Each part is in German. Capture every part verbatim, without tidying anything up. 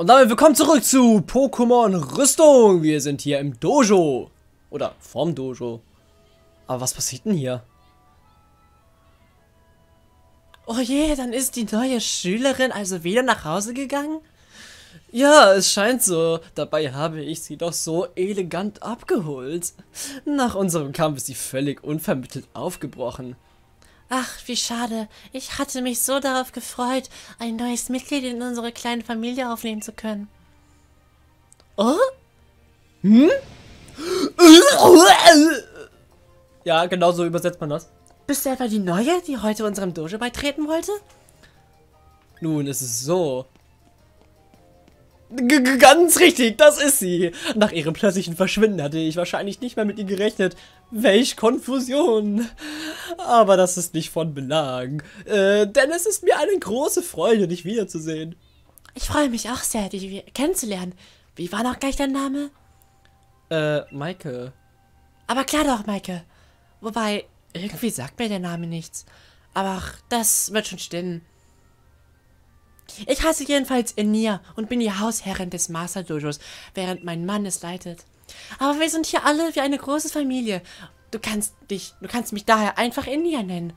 Und damit willkommen zurück zu Pokémon Rüstung. Wir sind hier im Dojo. Oder vorm Dojo. Aber was passiert denn hier? Oh je, dann ist die neue Schülerin also wieder nach Hause gegangen? Ja, es scheint so. Dabei habe ich sie doch so elegant abgeholt. Nach unserem Kampf ist sie völlig unvermittelt aufgebrochen. Ach, wie schade. Ich hatte mich so darauf gefreut, ein neues Mitglied in unsere kleine Familie aufnehmen zu können. Oh? Hm? Ja, genau so übersetzt man das. Bist du etwa die Neue, die heute unserem Dojo beitreten wollte? Nun, es ist so. G ganz richtig, das ist sie. Nach ihrem plötzlichen Verschwinden hatte ich wahrscheinlich nicht mehr mit ihr gerechnet. Welch Konfusion. Aber das ist nicht von Belang. Äh, denn es ist mir eine große Freude, dich wiederzusehen. Ich freue mich auch sehr, dich kennenzulernen. Wie war noch gleich dein Name? Äh, Maike. Aber klar doch, Maike. Wobei, irgendwie sagt mir der Name nichts. Aber ach, das wird schon stimmen. Ich heiße jedenfalls Enia und bin die Hausherrin des Master Dojos, während mein Mann es leitet. Aber wir sind hier alle wie eine große Familie. Du kannst dich, du kannst mich daher einfach Enia nennen.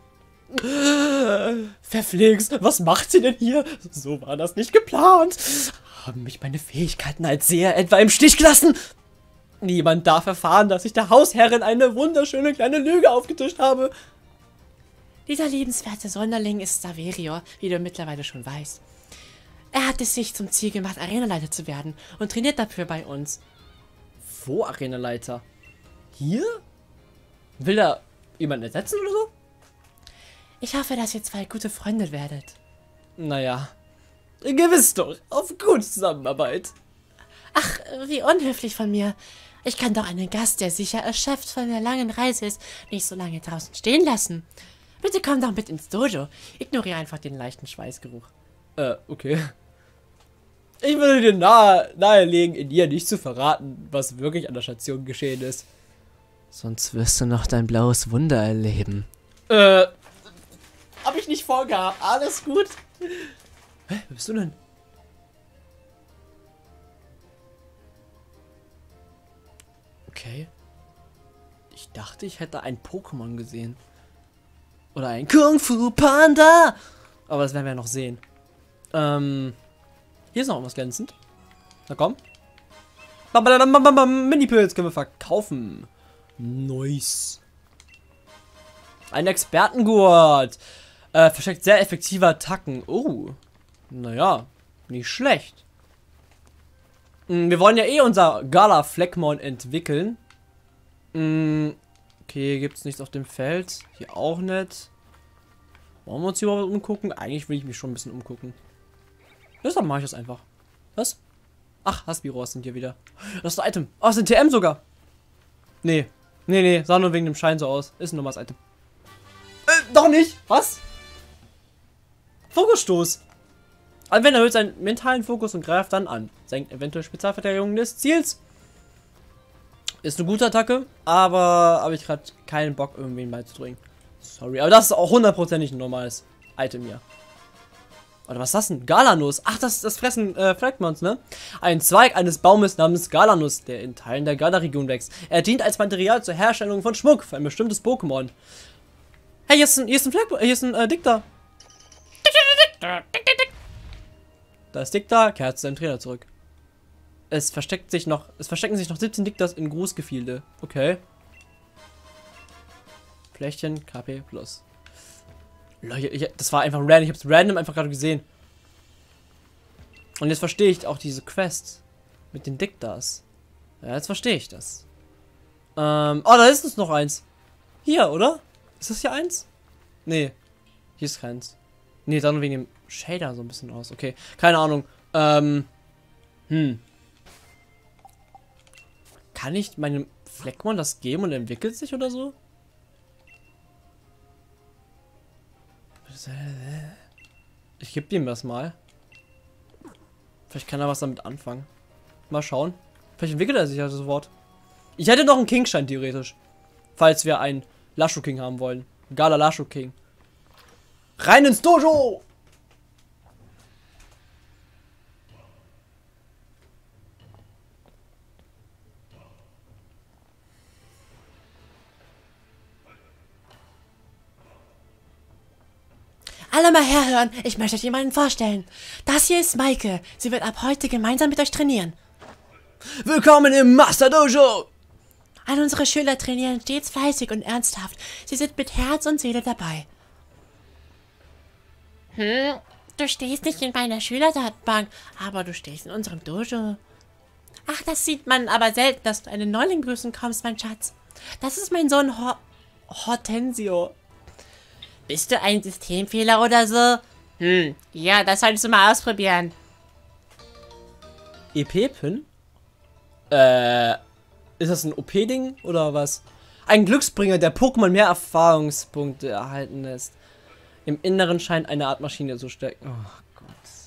Verflixt, was macht sie denn hier? So war das nicht geplant. Haben mich meine Fähigkeiten als Seher etwa im Stich gelassen? Niemand darf erfahren, dass ich der Hausherrin eine wunderschöne kleine Lüge aufgetischt habe. Dieser liebenswerte Sonderling ist Saverio, wie du mittlerweile schon weißt. Er hat es sich zum Ziel gemacht, Arenaleiter zu werden und trainiert dafür bei uns. Wo Arenaleiter? Hier? Will er jemanden ersetzen oder so? Ich hoffe, dass ihr zwei gute Freunde werdet. Naja, gewiss doch, auf gute Zusammenarbeit. Ach, wie unhöflich von mir. Ich kann doch einen Gast, der sicher erschöpft von der langen Reise ist, nicht so lange draußen stehen lassen. Bitte komm doch mit ins Dojo. Ignoriere einfach den leichten Schweißgeruch. Äh, okay. Ich würde dir nahe, nahelegen, in ihr nicht zu verraten, was wirklich an der Station geschehen ist. Sonst wirst du noch dein blaues Wunder erleben. Äh, hab ich nicht vorgehabt. Alles gut. Hä, wer bist du denn? Okay. Ich dachte, ich hätte ein Pokémon gesehen. Oder ein Kung Fu Panda. Aber das werden wir ja noch sehen. Ähm. Hier ist noch was glänzend. Na komm. Mini-Pilz können wir verkaufen. Nice. Ein Expertengurt. Äh, versteckt sehr effektive Attacken. Oh. Naja. Nicht schlecht. Wir wollen ja eh unser Gala Fleckmon entwickeln. Okay, gibt es nichts auf dem Feld. Hier auch nicht. Wollen wir uns hier überhaupt umgucken? Eigentlich will ich mich schon ein bisschen umgucken. Deshalb mache ich das einfach. Was? Ach, Haspiros sind hier wieder. Das ist ein Item. Oh, das ist ein T M sogar. Nee. Nee, nee. Sah nur wegen dem Schein so aus. Ist ein normales Item. Äh, doch nicht. Was? Fokusstoß. Anwender erhöht seinen mentalen Fokus und greift dann an. Senkt eventuell Spezialverteidigung des Ziels. Ist eine gute Attacke, aber habe ich gerade keinen Bock, irgendwen beizudringen. Sorry, aber das ist auch hundertprozentig ein normales Item hier. Oder was ist das denn? Galanuss. Ach, das ist das Fressen äh, Fleckmons, ne? Ein Zweig eines Baumes namens Galanuss, der in Teilen der Gala-Region wächst. Er dient als Material zur Herstellung von Schmuck für ein bestimmtes Pokémon. Hey, hier ist ein, hier ist ein Fleck, hier ist ein äh, Dicta. Da ist Dicta, kehrt zu seinem Trainer zurück. Es versteckt sich noch, es verstecken sich noch siebzehn Dictas in Grußgefilde. Okay. Fläschchen, K P plus. Leute, ich, das war einfach random. Ich hab's random einfach gerade gesehen. Und jetzt verstehe ich auch diese Quest mit den Dictas. Ja, jetzt verstehe ich das. Ähm, oh, da ist uns noch eins. Hier, oder? Ist das hier eins? Nee. Hier ist keins. Nee, dann wegen dem Shader so ein bisschen aus. Okay, keine Ahnung. Ähm, hm. Kann ich meinem Fleckmon das geben und entwickelt sich oder so? Ich gebe ihm das mal. Vielleicht kann er was damit anfangen. Mal schauen. Vielleicht entwickelt er sich ja sofort. Ich hätte noch einen Kingstein theoretisch. Falls wir einen Lasho King haben wollen. Gala Lasho King. Rein ins Dojo! Alle mal herhören, ich möchte euch jemanden vorstellen. Das hier ist Maike. Sie wird ab heute gemeinsam mit euch trainieren. Willkommen im Master Dojo! All unsere Schüler trainieren stets fleißig und ernsthaft. Sie sind mit Herz und Seele dabei. Hm, du stehst nicht in meiner Schülerdatenbank, aber du stehst in unserem Dojo. Ach, das sieht man aber selten, dass du einen Neuling grüßen kommst, mein Schatz. Das ist mein Sohn Ho Hortensio. Bist du ein Systemfehler oder so? Hm, ja, das solltest du mal ausprobieren. E P-Pin? Äh, ist das ein O P-Ding oder was? Ein Glücksbringer, der Pokémon mehr Erfahrungspunkte erhalten lässt. Im Inneren scheint eine Art Maschine zu stecken. Oh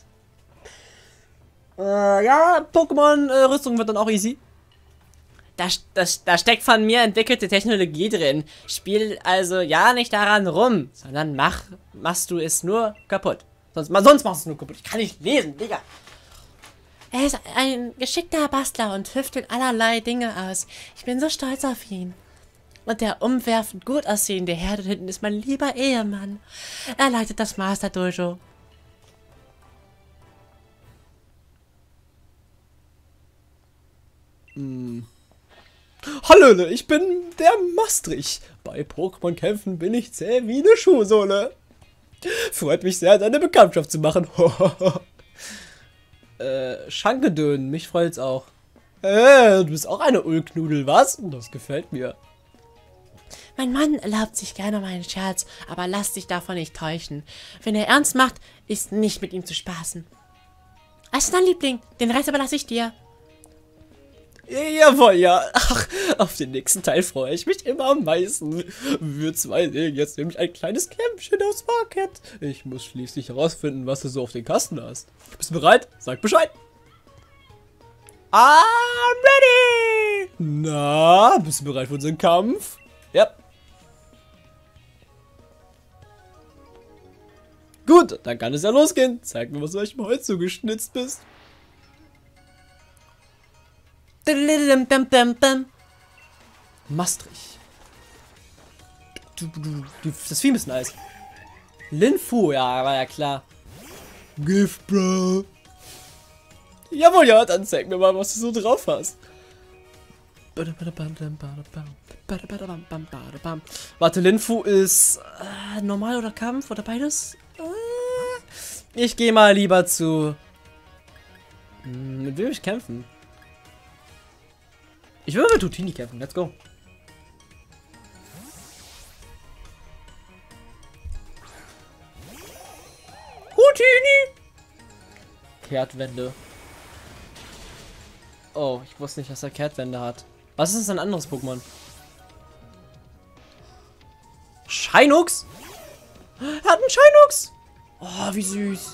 Gott. Äh, ja, Pokémon-Rüstung äh, wird dann auch easy. Da, das, da steckt von mir entwickelte Technologie drin. Spiel also ja nicht daran rum, sondern mach, machst du es nur kaputt. Sonst, sonst machst du es nur kaputt. Ich kann nicht lesen, Digga. Er ist ein geschickter Bastler und tüftelt allerlei Dinge aus. Ich bin so stolz auf ihn. Und der umwerfend gut aussehende Herr dort hinten ist mein lieber Ehemann. Er leitet das Master Dojo. Hm. Hallo, ich bin der Maastrich. Bei Pokémon-Kämpfen bin ich zäh wie eine Schuhsohle. Freut mich sehr, deine Bekanntschaft zu machen. äh, Schankedön, mich freut's auch. Äh, du bist auch eine Ulknudel, was? Das gefällt mir. Mein Mann erlaubt sich gerne mal einen Scherz, aber lass dich davon nicht täuschen. Wenn er ernst macht, ist nicht mit ihm zu spaßen. Also dein Liebling, den Rest überlasse ich dir. Jawohl, ja. Ach, auf den nächsten Teil freue ich mich immer am meisten. Wir zwei legen jetzt nämlich ein kleines Kämpfchen aufs Parkett. Ich muss schließlich herausfinden, was du so auf den Kasten hast. Bist du bereit? Sag Bescheid. I'm ready! Na, bist du bereit für unseren Kampf? Ja. Gut, dann kann es ja losgehen. Zeig mir, was du euch heute so geschnitzt bist. Maastrich. Du, du, du, das Vieh ist nice. Linfu, ja, war ja klar. Gift, Bro. Jawohl, ja, dann zeig mir mal, was du so drauf hast. Warte, Linfu ist äh, normal oder Kampf oder beides? Äh, ich gehe mal lieber zu... Hm, mit wem will ich kämpfen? Ich will mit Tutini kämpfen, let's go. Tutini! Kehrtwende. Oh, ich wusste nicht, dass er Kehrtwende hat. Was ist ein anderes Pokémon? Shinux? Er hat einen Shinux! Oh, wie süß.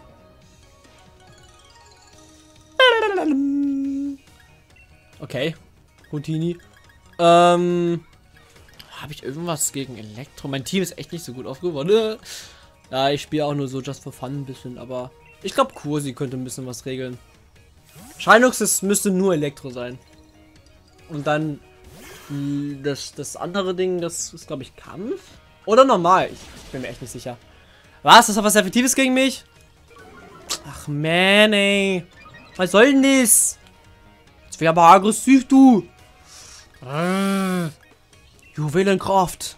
Okay. Houdini. Ähm. Habe ich irgendwas gegen Elektro? Mein Team ist echt nicht so gut aufgewonnen. Ja, ich spiele auch nur so just for fun ein bisschen, aber ich glaube, Kursi könnte ein bisschen was regeln. Shinux ist, müsste nur Elektro sein. Und dann das, das andere Ding, das ist, glaube ich, Kampf. Oder normal. Ich, ich bin mir echt nicht sicher. Was? Das hat was Effektives gegen mich? Ach, man, ey. Was soll denn das? Jetzt wäre aber aggressiv, du. Äh, Juwelenkraft.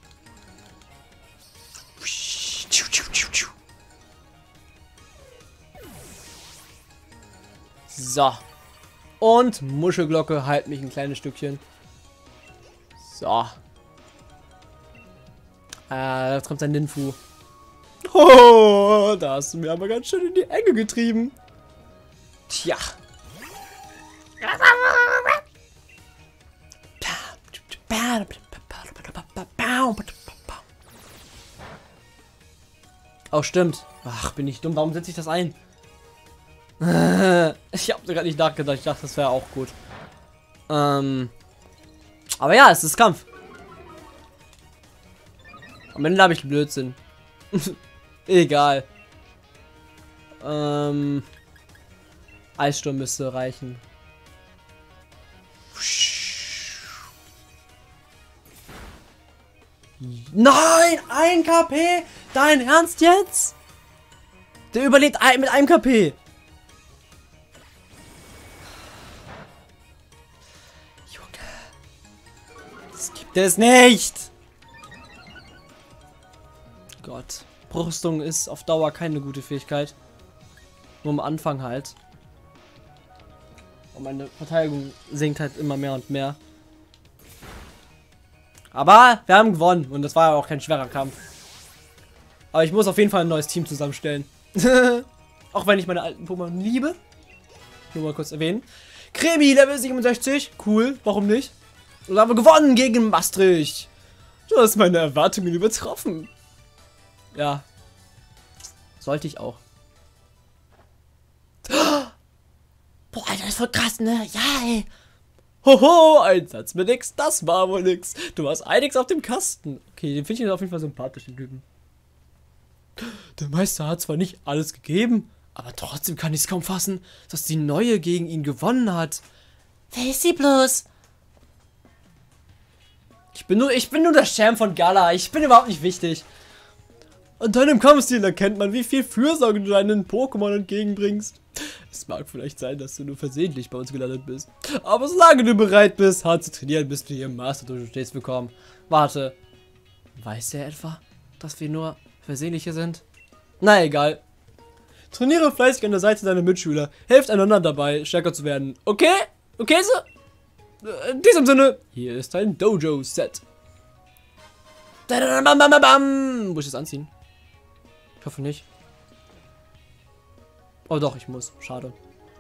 So. Und Muschelglocke, halt mich ein kleines Stückchen. So. Äh, jetzt kommt ein Linfu. Oh, da hast du mir aber ganz schön in die Enge getrieben. Tja. Oh, stimmt. Ach, bin ich dumm. Warum setze ich das ein? Ich habe gerade nicht nachgedacht. Ich dachte, das wäre auch gut. Ähm. Aber ja, es ist Kampf. Am Ende habe ich Blödsinn. Egal. Ähm. Eissturm müsste reichen. Nein, ein K P. Dein Ernst jetzt? Der überlebt ein, mit einem K P. Junge. Das gibt es nicht. Gott. Brüstung ist auf Dauer keine gute Fähigkeit. Nur am Anfang halt. Und meine Verteidigung sinkt halt immer mehr und mehr. Aber wir haben gewonnen. Und das war ja auch kein schwerer Kampf. Aber ich muss auf jeden Fall ein neues Team zusammenstellen. Auch wenn ich meine alten Pokémon liebe. Nur mal kurz erwähnen. Kremi, Level siebenundsechzig. Cool, warum nicht? Und haben wir gewonnen gegen Maastricht. Du hast meine Erwartungen übertroffen. Ja. Sollte ich auch. Boah, Alter, das ist voll krass, ne? Ja, ey. Hoho, ein Satz mit nix, das war wohl nix. Du hast einiges auf dem Kasten. Okay, den finde ich auf jeden Fall sympathisch, den Typen. Der Meister hat zwar nicht alles gegeben, aber trotzdem kann ich es kaum fassen, dass die Neue gegen ihn gewonnen hat. Wer ist sie bloß? Ich bin nur, ich bin nur der Champ von Gala. Ich bin überhaupt nicht wichtig. An deinem Kampfstil erkennt man, wie viel Fürsorge du deinen Pokémon entgegenbringst. Es mag vielleicht sein, dass du nur versehentlich bei uns gelandet bist. Aber solange du bereit bist, hart zu trainieren, bist du hier im Master Dojo stets willkommen. Warte. Weiß er etwa, dass wir nur Versehentliche sind? Na egal. Trainiere fleißig an der Seite deiner Mitschüler. Helft einander dabei, stärker zu werden. Okay? Okay, so? In diesem Sinne, hier ist dein Dojo-Set. Muss ich das anziehen? Ich hoffe nicht. Oh doch, ich muss. Schade.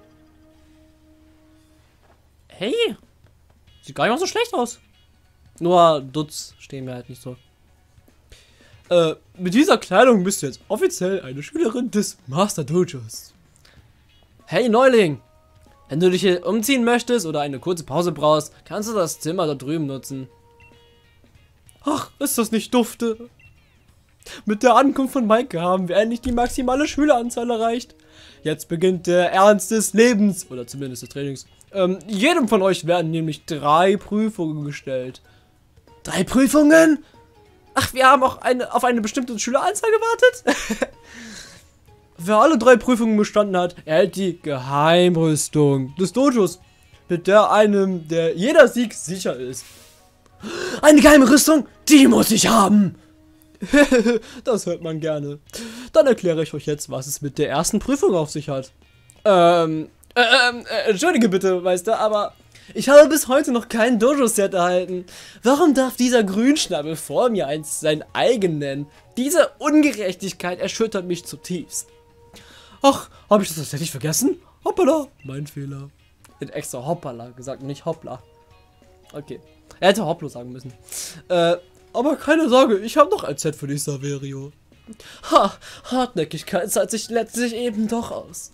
Hey! Sieht gar nicht mal so schlecht aus. Nur Dutz stehen mir halt nicht so. Äh, mit dieser Kleidung bist du jetzt offiziell eine Schülerin des Master Dojos. Hey Neuling! Wenn du dich hier umziehen möchtest oder eine kurze Pause brauchst, kannst du das Zimmer da drüben nutzen. Ach, ist das nicht dufte? Mit der Ankunft von Maike haben wir endlich die maximale Schüleranzahl erreicht. Jetzt beginnt der Ernst des Lebens, oder zumindest des Trainings. Ähm, jedem von euch werden nämlich drei Prüfungen gestellt. Drei Prüfungen? Ach, wir haben auch eine, auf eine bestimmte Schüleranzahl gewartet? Wer alle drei Prüfungen bestanden hat, erhält die Geheimrüstung des Dojos, mit der einem der jeder Sieg sicher ist. Eine geheime Rüstung, die muss ich haben. Das hört man gerne. Dann erkläre ich euch jetzt, was es mit der ersten Prüfung auf sich hat. Ähm, äh, äh, entschuldige bitte, Meister, aber ich habe bis heute noch kein Dojo-Set erhalten. Warum darf dieser Grünschnabel vor mir eins sein eigen nennen? Diese Ungerechtigkeit erschüttert mich zutiefst. Ach, habe ich das tatsächlich vergessen? Hoppala, mein Fehler. Ich hätte extra Hoppala gesagt, nicht Hoppla. Okay. Er hätte Hopplo sagen müssen. Äh, aber keine Sorge, ich habe noch ein Set für dich, Saverio. Ha, Hartnäckigkeit zahlt sich letztlich eben doch aus.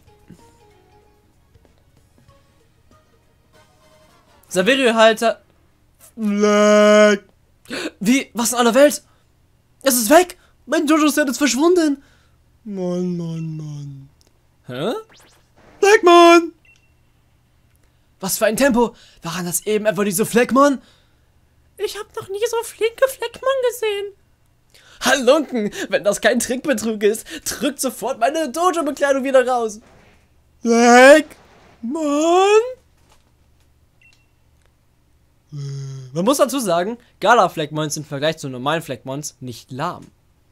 Saverio-Halter. Fleck. Wie? Was in aller Welt? Es ist weg! Mein Jojo-Set ist verschwunden! Mann, Mann, Mann. Hä? Fleckmann! Was für ein Tempo! Waren das eben etwa diese Fleckmann? Ich hab noch nie so flinke Fleckmann gesehen. Halunken! Wenn das kein Trickbetrug ist, drückt sofort meine Dojo-Bekleidung wieder raus. Fleckmann! Man muss dazu sagen, Gala-Fleckmons sind im Vergleich zu normalen Fleckmons nicht lahm.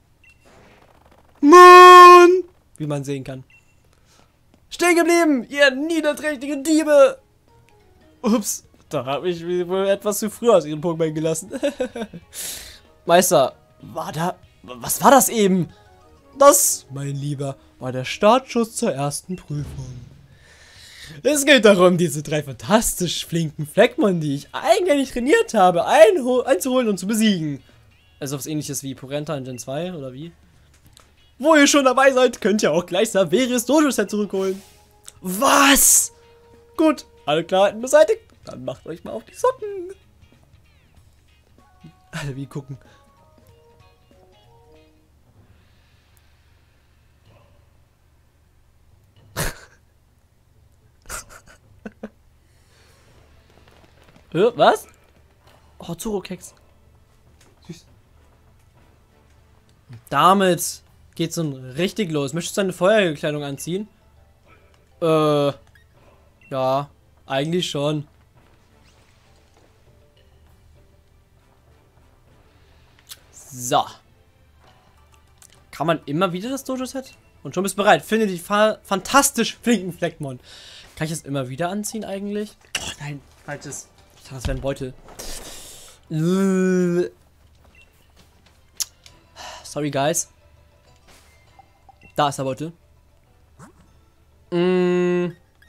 Mann! Wie man sehen kann. Stehen geblieben, ihr niederträchtigen Diebe! Ups, da habe ich wohl etwas zu früh aus ihren Pokémon gelassen. Meister, war da... Was war das eben? Das, mein Lieber, war der Startschuss zur ersten Prüfung. Es geht darum, diese drei fantastisch flinken Fleckmon, die ich eigentlich trainiert habe, einzuholen und zu besiegen. Also was ähnliches wie Porenta in Gen zwei, oder wie? Wo ihr schon dabei seid, könnt ihr auch gleich Saverius Dojo-Set zurückholen. Was? Gut, alle Klarheiten beseitigt. Dann macht euch mal auf die Socken. Alle wie gucken. Äh, was? Oh, Zuro-Keks. Süß. Damit geht's nun richtig los. Möchtest du deine Feuerkleidung anziehen? Äh, ja, eigentlich schon. So. Kann man immer wieder das Dojo-Set? Und schon bist du bereit. Finde die fa fantastisch flinken Fleckmon. Kann ich das immer wieder anziehen eigentlich? Oh nein, falsches. Ich dachte, das wäre ein Beutel. Sorry, guys. Da ist der Beutel. Mm.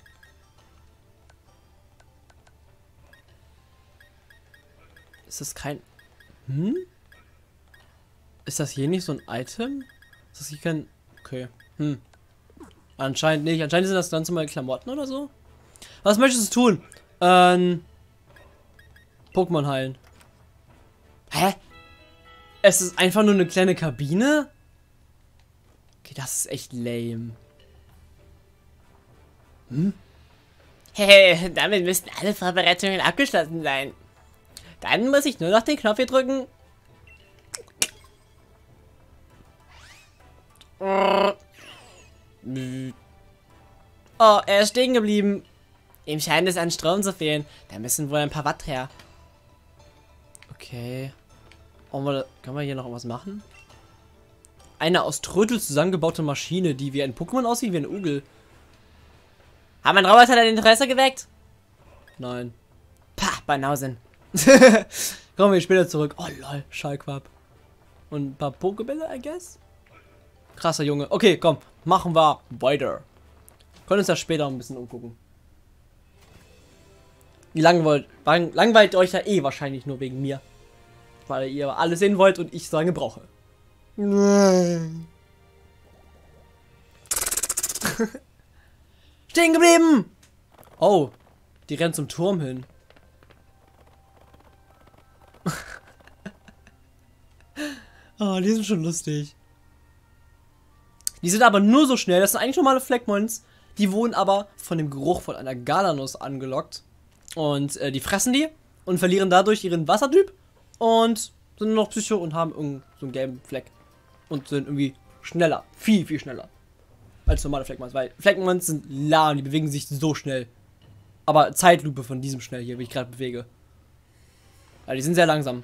Ist das kein... Hm? Ist das hier nicht so ein Item? Ist das hier kein... Okay. Hm. Anscheinend nicht. Anscheinend sind das ganz normale Klamotten oder so. Was möchtest du tun? Ähm... Pokémon heilen. Hä? Es ist einfach nur eine kleine Kabine? Okay, das ist echt lame. Hm? Hey, damit müssten alle Vorbereitungen abgeschlossen sein. Dann muss ich nur noch den Knopf hier drücken. Oh, er ist stehen geblieben. Ihm scheint es an Strom zu fehlen. Da müssen wohl ein paar Watt her. Okay. Oh, mal, können wir hier noch was machen? Eine aus Trödel zusammengebaute Maschine, die wie ein Pokémon aussieht, wie ein Ugel. Haben ein Roboter dein Interesse geweckt? Nein. Pah, Banausen. Kommen wir später zurück. Oh lol, Schallquab. Und ein paar Pokebälle, I guess? Krasser Junge. Okay, komm, machen wir weiter. Können uns ja später ein bisschen umgucken. Wie langweilt, lang, langweilt euch ja eh wahrscheinlich nur wegen mir. Weil ihr alles sehen wollt und ich so lange brauche. Stehen geblieben! Oh, die rennt zum Turm hin. Oh, die sind schon lustig. Die sind aber nur so schnell. Das sind eigentlich normale Fleckmons. Die wurden aber von dem Geruch von einer Galanuss angelockt. Und äh, die fressen die und verlieren dadurch ihren Wassertyp. Und sind nur noch Psycho und haben irgend so einen gelben Fleck. Und sind irgendwie schneller. Viel, viel schneller. Als normale Fleckmons. Weil Fleckmons sind lahm. Die bewegen sich so schnell. Aber Zeitlupe von diesem schnell hier, wie ich gerade bewege. Ja, die sind sehr langsam.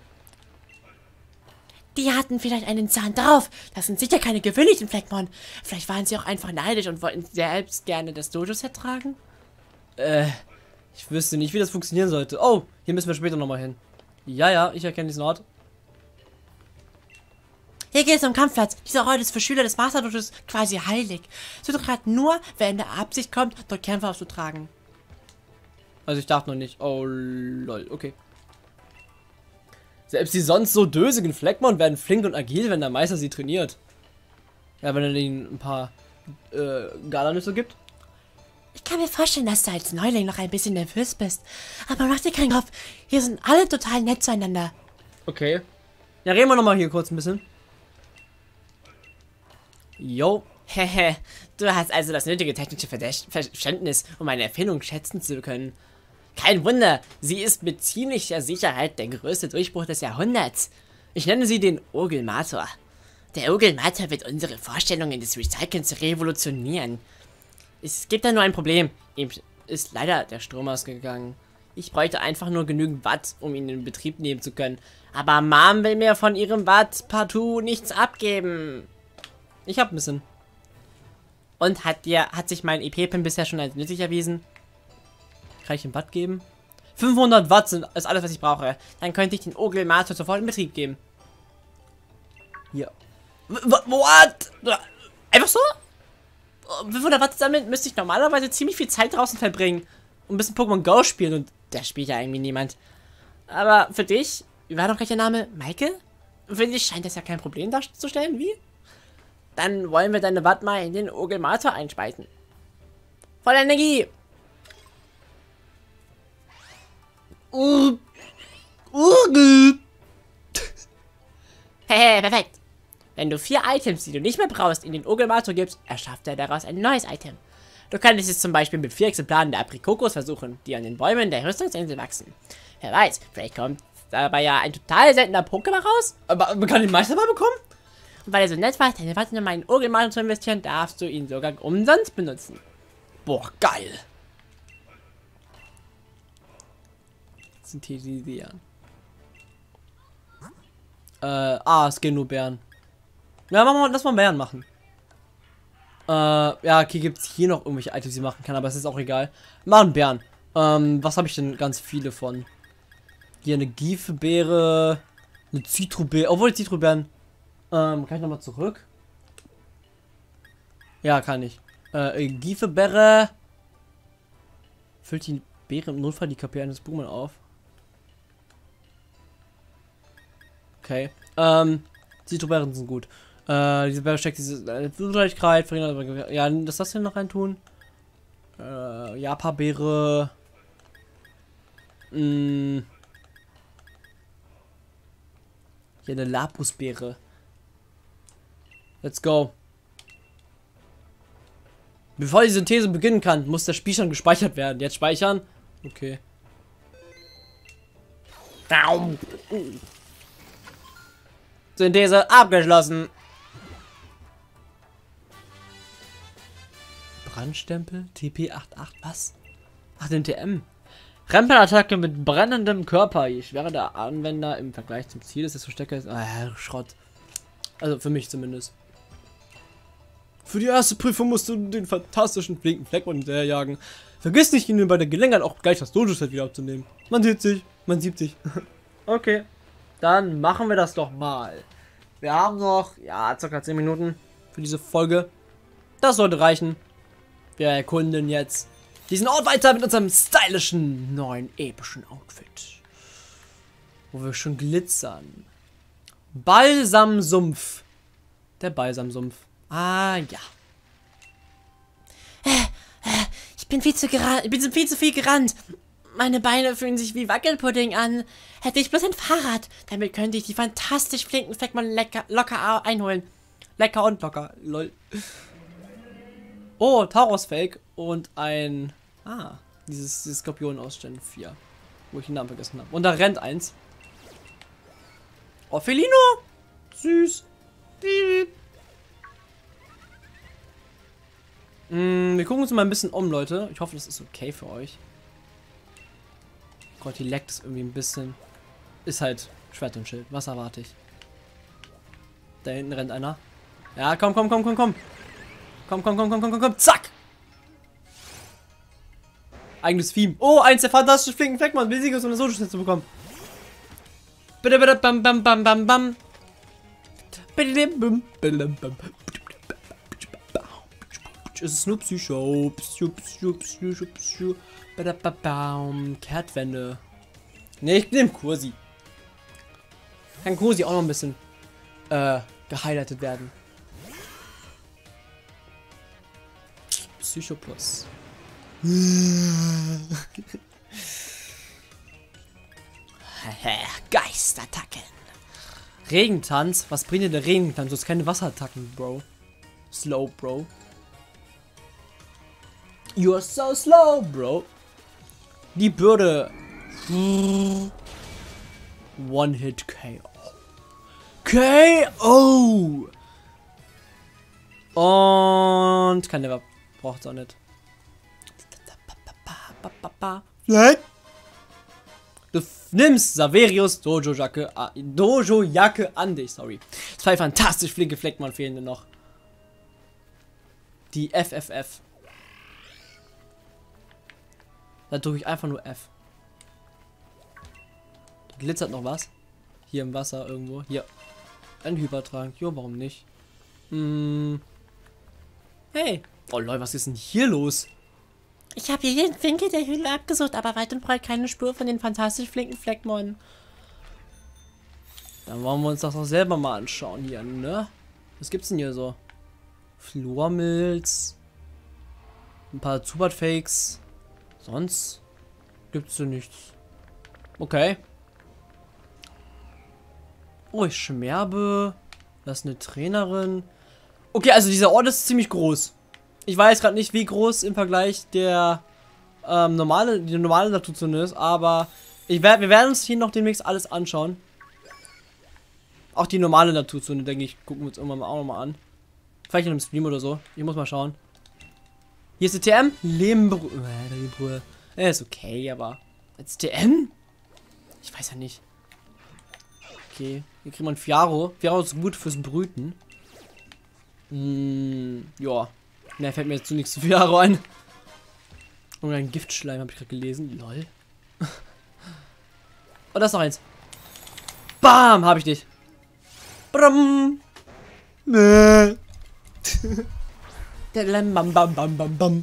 Die hatten vielleicht einen Zahn drauf. Das sind sicher keine gewöhnlichen Fleckmon. Vielleicht waren sie auch einfach neidisch und wollten selbst gerne das Dojo-Set tragen. Äh, ich wüsste nicht, wie das funktionieren sollte. Oh, hier müssen wir später nochmal hin. Ja, ja, ich erkenne diesen Ort. Hier geht es um Kampfplatz. Dieser Ort ist für Schüler des Master Dojos quasi heilig. Es wird gerade nur, wer in der Absicht kommt, dort Kämpfer auszutragen. Also ich dachte noch nicht. Oh, lol, okay. Selbst die sonst so dösigen Fleckmon werden flink und agil, wenn der Meister sie trainiert. Ja, wenn er ihnen ein paar äh, Galanüsse gibt. Ich kann mir vorstellen, dass du als Neuling noch ein bisschen nervös bist. Aber mach dir keinen Kopf. Hier sind alle total nett zueinander. Okay. Ja, reden wir nochmal hier kurz ein bisschen. Jo. Hehe, du hast also das nötige technische Verständnis, um eine Erfindung schätzen zu können. Kein Wunder, sie ist mit ziemlicher Sicherheit der größte Durchbruch des Jahrhunderts. Ich nenne sie den Urgelmator. Der Urgelmator wird unsere Vorstellungen des Recyclings revolutionieren. Es gibt da nur ein Problem. Ihm ist leider der Strom ausgegangen. Ich bräuchte einfach nur genügend Watt, um ihn in Betrieb nehmen zu können. Aber Mom will mir von ihrem Watt partout nichts abgeben. Ich hab ein bisschen. Und hat dir, hat sich mein E P-Pin bisher schon als nützlich erwiesen? Kann ich ihm Watt geben? fünfhundert Watt sind, ist alles, was ich brauche. Dann könnte ich den Urgelmator sofort in Betrieb geben. Hier. What? Einfach so? fünfhundert Watt sammeln müsste ich normalerweise ziemlich viel Zeit draußen verbringen. Und ein bisschen Pokémon Go spielen. Und da spielt ja irgendwie niemand. Aber für dich, wie war doch gleich der Name? Maike? Für dich scheint das ja kein Problem darzustellen, wie? Dann wollen wir deine Watt mal in den Urgelmator einspeisen. Voll Energie! Urgel! Urgel! Hehe, perfekt! Wenn du vier Items, die du nicht mehr brauchst, in den Urgelmator gibst, erschafft er daraus ein neues Item. Du könntest es zum Beispiel mit vier Exemplaren der Aprikokos versuchen, die an den Bäumen der Rüstungsinsel wachsen. Wer weiß, vielleicht kommt dabei ja ein total seltener Pokémon raus? Aber man kann den Meisterball bekommen? Und weil er so nett war, deine Warte in meinen Urgelmaler zu investieren, darfst du ihn sogar umsonst benutzen. Boah, geil. Synthetisieren. Äh, ah, es gehen nur Bären. Ja, machen wir, lass mal Bären machen. Äh, ja, okay, gibt es hier noch irgendwelche Items, die ich machen kann, aber es ist auch egal. Machen Bären. Ähm, was habe ich denn ganz viele von? Hier eine Giefebeere, eine Zitrobeere, obwohl die Zitrobeeren. Ähm, kann ich nochmal zurück? Ja, kann ich. Äh, Giefebeere. Füllt die Beere im Notfall die K P eines Pokémon auf. Okay. Ähm, Zitrobeeren sind gut. Äh, diese Beere steckt diese äh, Zugleichkeit, verhindert. Ja, das das hier noch rein tun. Äh, Japa-Beere. Mh. Hier eine Lapusbeere. Let's go. Bevor die Synthese beginnen kann, muss das Spiel schon gespeichert werden. Jetzt speichern. Okay. Synthese abgeschlossen. Brandstempel? T P achtundachtzig, was? Ach, den T M. Rempelattacke mit brennendem Körper. Je schwerer der Anwender im Vergleich zum Ziel ist, desto stärker ist. Ah, Schrott. Also für mich zumindest. Für die erste Prüfung musst du den fantastischen flinken Fleckmann hinterherjagen. Vergiss nicht, ihn bei der Gelegenheit auch gleich das Dojo-Set wieder abzunehmen. Man sieht sich, man sieht sich. Okay, dann machen wir das doch mal. Wir haben noch, ja, circa zehn Minuten für diese Folge. Das sollte reichen. Wir erkunden jetzt diesen Ort weiter mit unserem stylischen, neuen, epischen Outfit. Wo wir schon glitzern. Balsamsumpf. Der Balsamsumpf. Ah, ja. Ich bin viel zu gerannt. Ich bin viel zu viel gerannt. Meine Beine fühlen sich wie Wackelpudding an. Hätte ich bloß ein Fahrrad, damit könnte ich die fantastisch flinken Fleckmann lecker, locker einholen. Lecker und locker. Lol. Oh, Taurus-Fake und ein... Ah, dieses, dieses Skorpion aus Gen vier. Wo ich den Namen vergessen habe. Und da rennt eins. Oh, Felino! Süß. Piep. Mm, wir gucken uns mal ein bisschen um, Leute. Ich hoffe, das ist okay für euch. Gott, die leckt es irgendwie ein bisschen. Ist halt Schwert und Schild. Was erwarte ich? Da hinten rennt einer. Ja, komm, komm, komm, komm, komm. Komm, komm, komm, komm, komm, komm, komm. Zack! Eigenes Theme. Oh, eins der fantastischen flinken Fleckmann. Besiege, so eine Solo-Schnitt zu bekommen. Bitte, bitte, bam, bam, bam, bam, bam. Bitte, bam, bam, bam. Es ist nur Psycho. Psycho, Psycho, Psycho, Psycho. Bitte, bam, bam. Kehrtwende. Ne, ich nehme Kursi. Kann Kursi auch noch ein bisschen äh, gehighlightet werden. Psycho Plus. Geistattacken. Regentanz? Was bringt dir der Regentanz? Du hast keine Wasserattacken, Bro. Slow, Bro. You are so slow, Bro. Die Bürde. One-Hit K O. K O! Und kein Never. Braucht's auch nicht. Du nimmst Saverius Dojo Jacke, ah, Dojo Jacke an dich, sorry. Zwei fantastisch flinke Fleckmann fehlen noch. Die F F F. Da drücke ich einfach nur F. Da glitzert noch was. Hier im Wasser irgendwo. Hier. Ein Hypertrank. Jo, warum nicht? Hm. Hey. Oh Leute, was ist denn hier los? Ich habe hier jeden Winkel der Höhle abgesucht, aber weit und breit keine Spur von den fantastisch flinken Fleckmann. Dann wollen wir uns das auch selber mal anschauen hier, ne? Was gibt's denn hier so? Flormilz. Ein paar Zubat-Fakes. Sonst gibt's so nichts. Okay. Oh, ich schmerbe. Das ist eine Trainerin. Okay, also dieser Ort ist ziemlich groß. Ich weiß gerade nicht, wie groß im Vergleich der ähm, normale, die normale Naturzone ist, aber ich werd, wir werden uns hier noch demnächst alles anschauen. Auch die normale Naturzone, denke ich, gucken wir uns irgendwann mal auch nochmal an. Vielleicht in einem Stream oder so. Ich muss mal schauen. Hier ist die T M. Lehmbrühe. Er ist okay, aber als T M? Ich weiß ja nicht. Okay, hier kriegt man Fiaro. Fiaro ist gut fürs Brüten. Hm, ja. Mehr fällt mir jetzt zu nichts zu Fiaro ein. Und ein Giftschleim habe ich gerade gelesen. Lol. Und das ist noch eins. Bam, habe ich dich. Bram. Nee. Bam, bam, bam, bam, bam.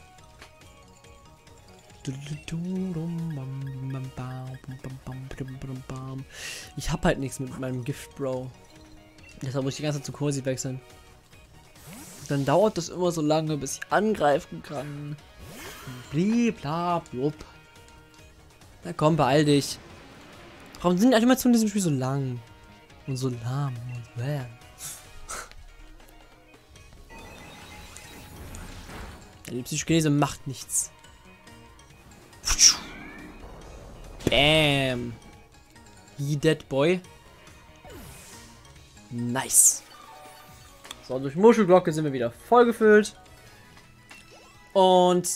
Ich hab halt nichts mit meinem Gift, Bro. Deshalb muss ich die ganze Zeit zu Kursi wechseln. Dann dauert das immer so lange, bis ich angreifen kann. Blibla, blub. Na komm, beeil dich. Warum sind die Animationen in diesem Spiel so lang? Und so lahm und bäh. Die Psychokinese macht nichts. Bam. He dead boy. Nice. So, durch Muschelglocke sind wir wieder vollgefüllt. Und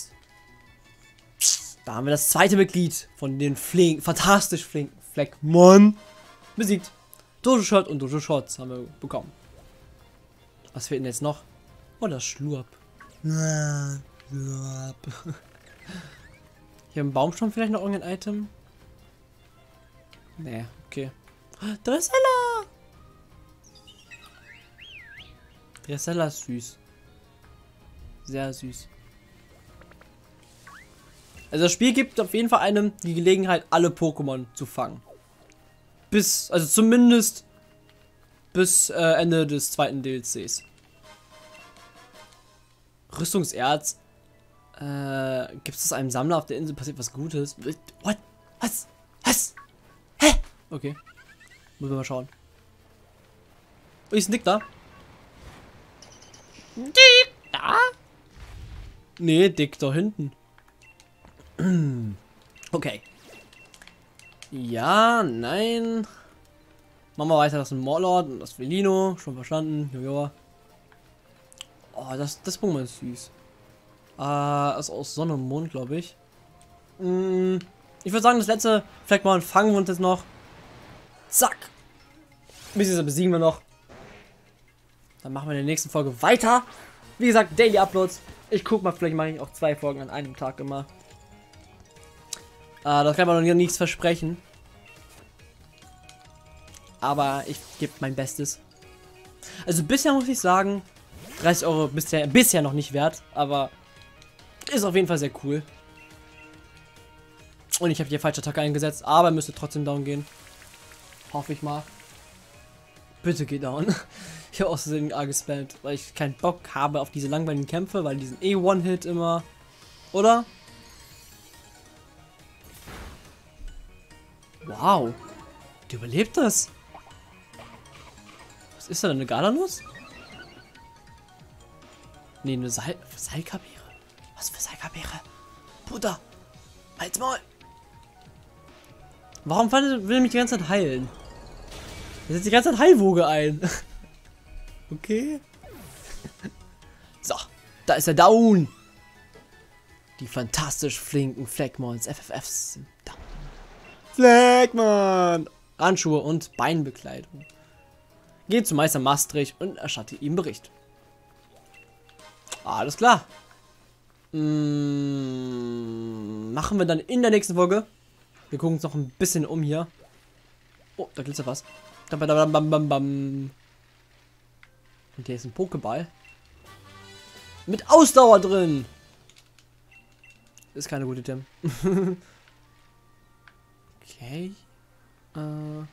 da haben wir das zweite Mitglied von den flink, fantastisch flinken Fleckmon besiegt. Dojo Shot und Dojo Shots haben wir bekommen. Was fehlt denn jetzt noch? Oh, das Schlurp. Hier im Baumstamm vielleicht noch irgendein Item? Nee, okay. Dressella! Dressella ist süß. Sehr süß. Also das Spiel gibt auf jeden Fall einem die Gelegenheit, alle Pokémon zu fangen. Bis, also zumindest bis äh, Ende des zweiten D L Cs. Rüstungserz. Äh, gibt es einem Sammler auf der Insel, passiert was Gutes? What? Was? Was? Hä? Okay. Müssen wir mal schauen. Oh, ist Nick da? Dick da? Nee, Dick da hinten. Okay. Ja, nein. Machen wir weiter, das ist ein Morlord und das Velino. Schon verstanden. Jojo. Oh, das, das Pokémon ist süß. Äh, ist aus Sonne und Mond, glaube ich. Mm, ich würde sagen, das letzte Fleckmon fangen wir uns jetzt noch. Zack. Bis besiegen wir noch. Dann machen wir in der nächsten Folge weiter. Wie gesagt, Daily Uploads. Ich guck mal, vielleicht mache ich auch zwei Folgen an einem Tag immer. Äh, das kann man noch nichts versprechen. Aber ich gebe mein Bestes. Also bisher muss ich sagen, dreißig Euro bisher, bisher noch nicht wert, aber ist auf jeden Fall sehr cool. Und ich habe hier falsche Attacke eingesetzt, aber müsste trotzdem down gehen. Hoffe ich mal. Bitte geh down. Ich habe außerdem A gespammt, weil ich keinen Bock habe auf diese langweiligen Kämpfe, weil die sind eh One-Hit immer. Oder? Wow. Die überlebt das. Was ist da denn? Eine Galanuss? Nee, eine Sal Salkabeere. Was für Salkabeere? Bruder. Halt's Maul. Warum will er mich die ganze Zeit heilen? Er setzt die ganze Zeit Heilwoge ein. Okay. So, da ist er down. Die fantastisch flinken Fleckmons, F F Fs sind down. Fleckmon! Handschuhe und Beinbekleidung. Geht zu Meister Maastricht und erstattet ihm Bericht. Alles klar. Hm, machen wir dann in der nächsten Folge. Wir gucken uns noch ein bisschen um hier. Oh, da glitzert was. Bam, bam, bam, bam. Und hier ist ein Pokéball. Mit Ausdauer drin. Ist keine gute Tim. Okay. Äh.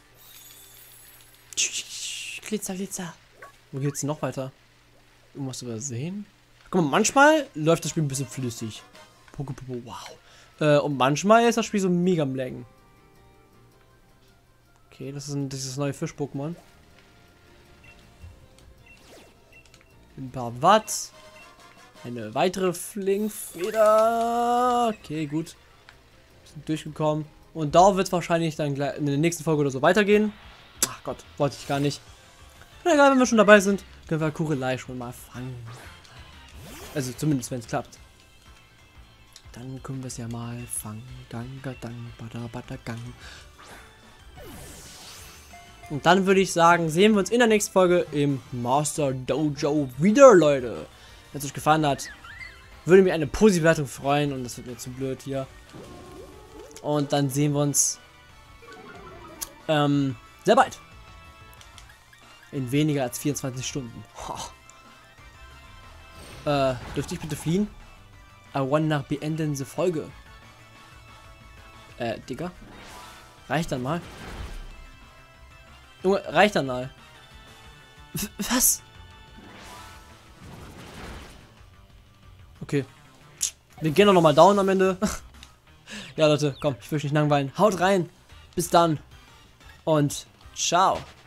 Glitzer, Glitzer. Wo geht's denn noch weiter? Irgendwas übersehen? Guck mal, manchmal läuft das Spiel ein bisschen flüssig. Poképopo, wow. Äh, und manchmal ist das Spiel so mega am Laggen. Okay, das ist ein, dieses neue Fisch-Pokémon. Ein paar Watt. Eine weitere Flinkfeder. Okay, gut. Sind durchgekommen. Und da wird es wahrscheinlich dann gleich in der nächsten Folge oder so weitergehen. Ach Gott, wollte ich gar nicht. Na egal, wenn wir schon dabei sind, können wir Kurelei schon mal fangen. Also zumindest, wenn es klappt. Dann können wir es ja mal fangen. Gang, gang, bada, bada, gang. Und dann würde ich sagen, sehen wir uns in der nächsten Folge im Master Dojo wieder, Leute. Wenn es euch gefallen hat, würde mich eine positive Wertung freuen. Und das wird mir zu blöd hier. Und dann sehen wir uns ähm, sehr bald. In weniger als vierundzwanzig Stunden. Äh, dürfte ich bitte fliehen? I wanna beenden the Folge. Äh, Digga. Reicht dann mal. Junge, reicht dann mal. W was? Okay. Wir gehen doch noch mal down am Ende. Ja, Leute, komm, ich will euch nicht langweilen. Haut rein. Bis dann. Und ciao.